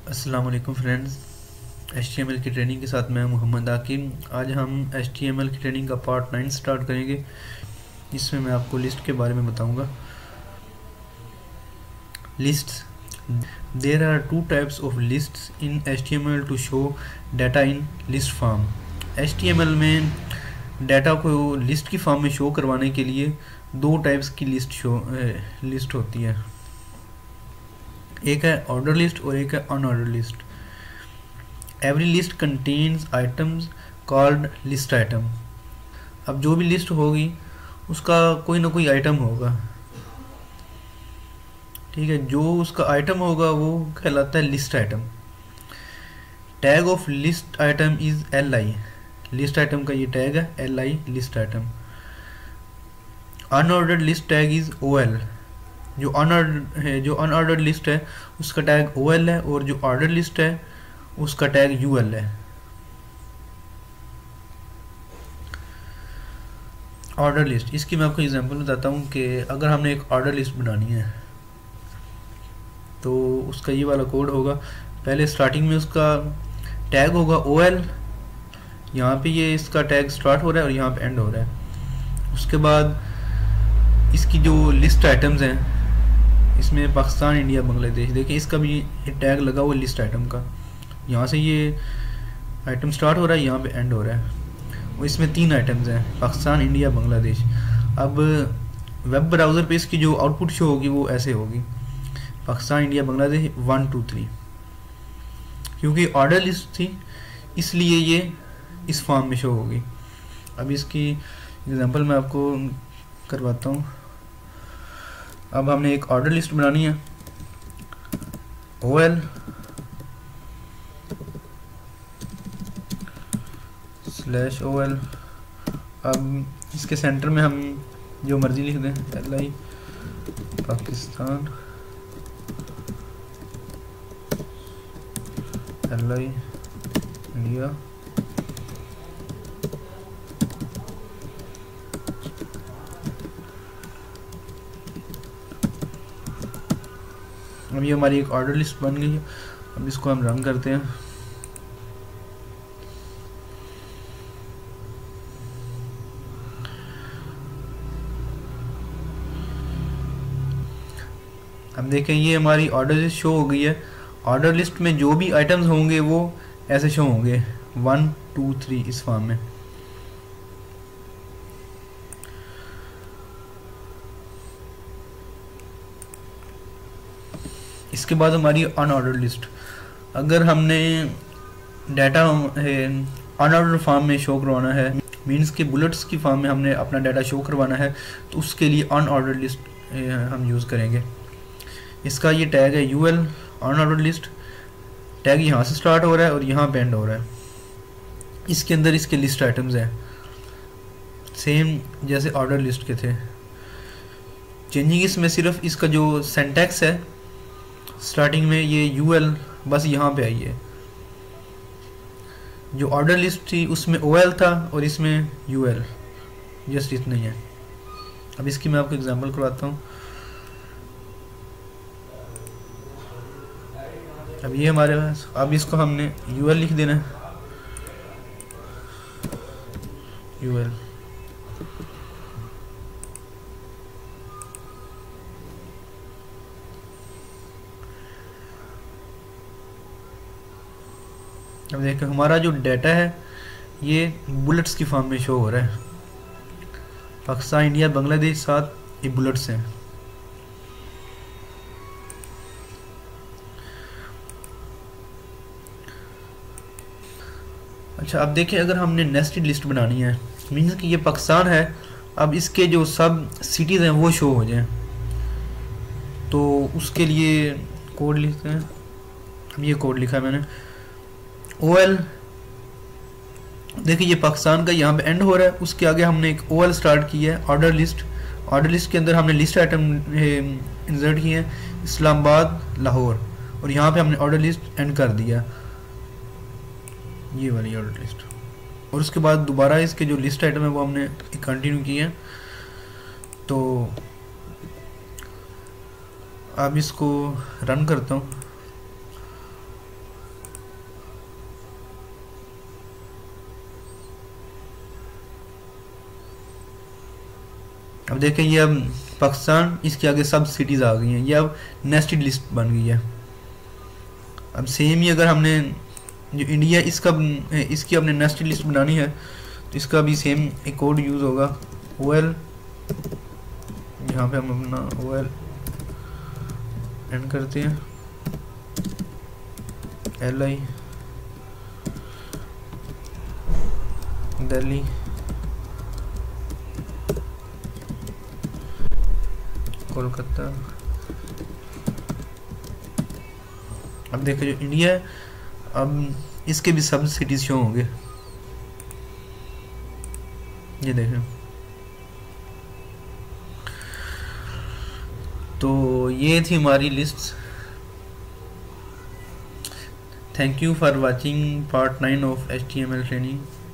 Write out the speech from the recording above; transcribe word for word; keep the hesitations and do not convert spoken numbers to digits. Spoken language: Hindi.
अस्सलाम वालेकुम friends. H T M L की ट्रेनिंग के साथ मैं मोहम्मद आकिब। आज हम एच टी एम एल की ट्रेनिंग का पार्ट नाइन स्टार्ट करेंगे, जिसमें मैं आपको लिस्ट के बारे में बताऊंगा। Lists, there are two types of lists in H T M L to show data in list form. H T M L में डाटा को लिस्ट की फॉर्म में शो करवाने के लिए दो टाइप्स की लिस्ट शो लिस्ट होती है। एक है ऑर्डर लिस्ट और एक है unorder list. Every list contains items called list item. अब जो भी लिस्ट होगी उसका कोई ना कोई आइटम होगा, ठीक है। जो उसका आइटम होगा वो कहलाता है list item. Tag of list item is L I. List item का ये टैग है L I, list item. Unordered list tag is O L. जो अनऑर्डर है जो अनऑर्डर्ड लिस्ट है उसका टैग ओ एल है, और जो ऑर्डर लिस्ट है उसका टैग यू एल है। ऑर्डर लिस्ट, इसकी मैं आपको एग्जांपल बताता हूँ कि अगर हमने एक ऑर्डर लिस्ट बनानी है तो उसका ये वाला कोड होगा। पहले स्टार्टिंग में उसका टैग होगा ओ एल, यहाँ पे ये इसका टैग स्टार्ट हो रहा है और यहाँ पे एंड हो रहा है। उसके बाद इसकी जो लिस्ट आइटम्स हैं, इसमें पाकिस्तान, इंडिया, बांग्लादेश, देखिए इसका भी टैग लगा हुआ लिस्ट आइटम का। यहाँ से ये आइटम स्टार्ट हो रहा है, यहाँ पे एंड हो रहा है। और इसमें तीन आइटम्स हैं, पाकिस्तान, इंडिया, बांग्लादेश। अब वेब ब्राउज़र पे इसकी जो आउटपुट शो होगी वो ऐसे होगी, Pakistan, India, Bangladesh, one two three. क्योंकि ऑर्डर लिस्ट थी इसलिए ये इस फॉर्म में शो होगी। अब इसकी एग्जांपल मैं आपको करवाता हूँ। अब हमने एक ऑर्डर लिस्ट बनानी है, O L slash O L. अब इसके सेंटर में हम जो मर्जी लिख दें, L I Pakistan, L I India, अब ये हमारी एक ऑर्डर लिस्ट बन गई है। अब इसको हम रन करते हैं। अब देखें ये हमारी ऑर्डर लिस्ट शो हो गई है। ऑर्डर लिस्ट में जो भी आइटम्स होंगे वो ऐसे शो होंगे, वन टू थ्री इस फॉर्म में। इसके बाद हमारी अनऑर्डर लिस्ट। अगर हमने डाटा अनऑर्डर फॉर्म में शो करवाना है, मीन्स के बुलेट्स की फॉर्म में हमने अपना डाटा शो करवाना है, तो उसके लिए अनऑर्डर लिस्ट हम यूज़ करेंगे। इसका ये टैग है U L, unorder list. Tag यहाँ से स्टार्ट हो रहा है और यहाँ पे एंड हो रहा है। इसके अंदर इसके लिस्ट आइटम्स हैं, सेम जैसे ऑर्डर लिस्ट के थे। चेंजिंग इसमें सिर्फ इसका जो सिंटैक्स है, स्टार्टिंग में ये यू एल बस यहाँ पे आई है। जो ऑर्डर लिस्ट थी उसमें ओ एल था और इसमें यू एल, जस्ट इतना ही है। अब इसकी मैं आपको एग्जांपल करवाता हूँ। अब ये हमारे पास, अब इसको हमने यू एल लिख देना है, यू एल। अब देखो हमारा जो डाटा है ये बुलेट्स की फॉर्म में शो हो रहा है। पाकिस्तान, इंडिया, बांग्लादेश, साथ ये बुलेट्स हैं। अच्छा, अब देखिए अगर हमने नेस्टेड लिस्ट बनानी है, मीन्स कि ये पाकिस्तान है, अब इसके जो सब सिटीज़ हैं वो शो हो जाएं, तो उसके लिए कोड लिखते हैं। अब ये कोड लिखा है मैंने, ओ एल। देखिए ये पाकिस्तान का यहाँ पे एंड हो रहा है, उसके आगे हमने एक ओ एल स्टार्ट किया है, ऑर्डर लिस्ट। ऑर्डर लिस्ट के अंदर हमने लिस्ट आइटम इंसर्ट किए हैं, इस्लामाबाद, लाहौर, और यहाँ पे हमने ऑर्डर लिस्ट एंड कर दिया, ये वाली ऑर्डर लिस्ट। और उसके बाद दोबारा इसके जो लिस्ट आइटम है वो हमने कंटिन्यू किए हैं। तो अब इसको रन करता हूँ। अब देखें ये अब पाकिस्तान, इसके आगे सब सिटीज़ आ गई हैं, ये अब नेस्टेड लिस्ट बन गई है। अब सेम ही अगर हमने जो इंडिया इसका इसकी अपने नेस्टेड लिस्ट बनानी है तो इसका भी सेम एक कोड यूज़ होगा, ओ एल, यहाँ पे हम अपना ओ एल एंड करते हैं, एल आई दिल्ली, कोलकाता। अब देखो जो इंडिया है, अब इसके भी सब सिटीज शो होंगे, ये देखें। तो ये थी हमारी list. Thank you for watching part nine of H T M L training.